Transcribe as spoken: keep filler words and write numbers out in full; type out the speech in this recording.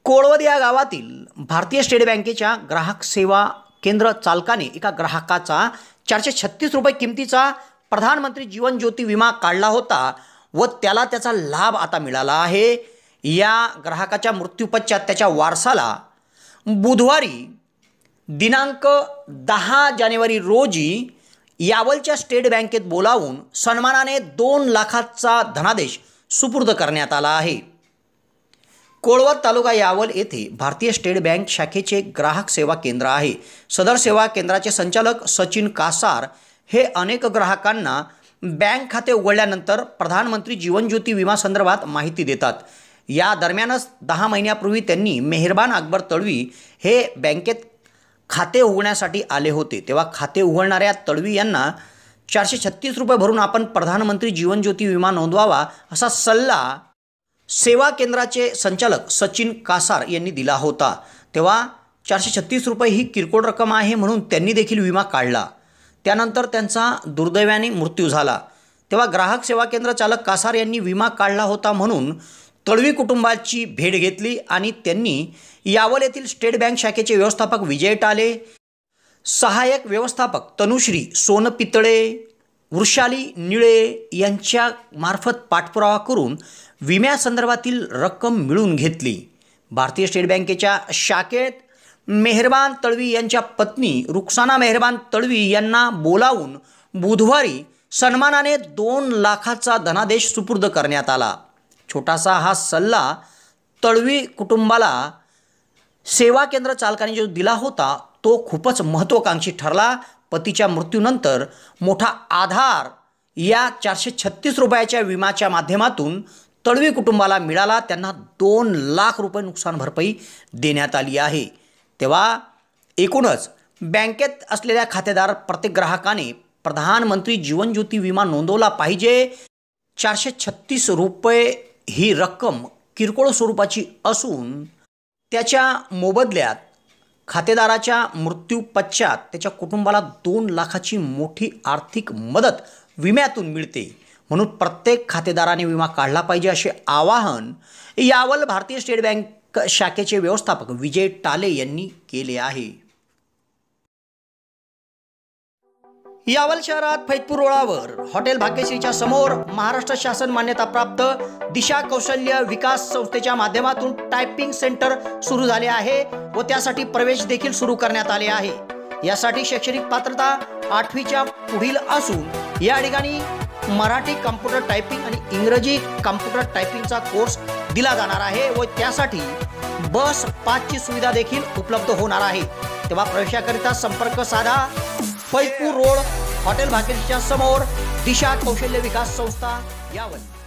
कोळवद या गावातील भारतीय स्टेट बँकेच्या ग्राहक सेवा केंद्र चालकाने एका ग्राहकाचा चारशे छत्तीस रुपये किमतीचा प्रधानमंत्री जीवन ज्योती विमा काढला होता व त्याला त्याचा लाभ आता मिळाला आहे। या ग्राहकाच्या मृत्यूपश्चात त्याच्या वारसाला बुधवारी दिनांक दहा जानेवारी रोजी यावलच्या स्टेट बँकेत बोलावून सन्मानाने दोन लाखाचा धनादेश सुपूर्द करण्यात आला आहे। कोळवद तालुका यावल येथे भारतीय स्टेट बँक शाखेचे ग्राहक सेवा केंद्र आहे। सदर सेवा केंद्राचे संचालक सचिन कासार हे अनेक ग्राहकांना बँक खाते उघडल्यानंतर प्रधानमंत्री जीवन ज्योती विमा संदर्भात माहिती देतात। या दरम्यानच दहा महिन्यापूर्वी त्यांनी मेहरबान अकबर तळवी हे बँकेत खाते उघडण्यासाठी आले होते। तेव्हा खाते उघडणाऱ्या तळवी यांना चारशे छत्तीस रुपये भरून आपण प्रधानमंत्री जीवन ज्योती विमा नोंदवावा असा सल्ला सेवा केंद्राचे संचालक सचिन कासार यांनी दिला होता। तेव्हा चारशे छत्तीस रुपये ही किरकोळ रक्कम आहे म्हणून त्यांनी देखील विमा काढला। त्यानंतर त्यांचा दुर्दैवाने मृत्यू झाला। तेव्हा ग्राहक सेवा केंद्र चालक कासार यांनी विमा काढला होता म्हणून तळवी कुटुंबाची भेट घेतली आणि त्यांनी यावल येथील स्टेट बँक शाखेचे व्यवस्थापक विजय टाले, सहाय्यक व्यवस्थापक तनुश्री सोनपितळे, वृषाली निळे यांच्या मार्फत पाठपुरावा करून विम्यासंदर्भातील रक्कम मिळवून घेतली। भारतीय स्टेट बँकेच्या शाखेत मेहरबान तळवी यांच्या पत्नी रुखसाना मेहरबान तळवी यांना बोलावून बुधवारी सन्मानाने दोन लाखाचा धनादेश सुपूर्द करण्यात आला। छोटासा हा सल्ला तळवी कुटुंबाला सेवा केंद्र चालकाने जो दिला होता तो खूपच महत्त्वाकांक्षी ठरला। पतीच्या मृत्यूनंतर मोठा आधार या चारशे छत्तीस रुपयाच्या विम्याच्या माध्यमातून तळवी कुटुंबाला मिळाला। त्यांना दोन लाख रुपये नुकसान भरपाई देण्यात आली आहे। तेव्हा एकूणच बँकेत असलेल्या खातेदार प्रत्येक ग्राहकाने प्रधानमंत्री जीवन ज्योती विमा नोंदवला पाहिजे। चारशे छत्तीस रुपये ही रक्कम किरकोळ स्वरूपाची असून त्याच्या मोबदल्यात खातेदाराच्या मृत्यू पश्चात त्याच्या कुटुंबाला दोन लाखाची मोठी आर्थिक मदत विम्यातून मिळते। म्हणून प्रत्येक खातेदाराने विमा काढला पाहिजे असे आवाहन यावल भारतीय स्टेट बँक शाखेचे व्यवस्थापक विजय टाले यांनी केले आहे। यावल शहरात फैजपूर रोडावर हॉटेल भाग्यश्रीच्या समोर महाराष्ट्र शासन मान्यताप्राप्त दिशा कौशल्य विकास संस्थेच्या माध्यमातून टायपिंग सेंटर सुरू झाले आहे व त्यासाठी प्रवेश देखील सुरू करण्यात आले आहे। यासाठी शैक्षणिक पात्रता आठवीच्या पुढील असून या ठिकाणी मराठी कॉम्प्युटर टायपिंग आणि इंग्रजी कॉम्प्युटर टायपिंगचा कोर्स दिला जाणार आहे व त्यासाठी बस पासची सुविधा देखील उपलब्ध होणार आहे। तेव्हा प्रवेशाकरिता संपर्क साधा फैजपूर रोड हॉटेल भाग्यश्रीच्या समोर दिशा कौशल्य विकास संस्था यावल।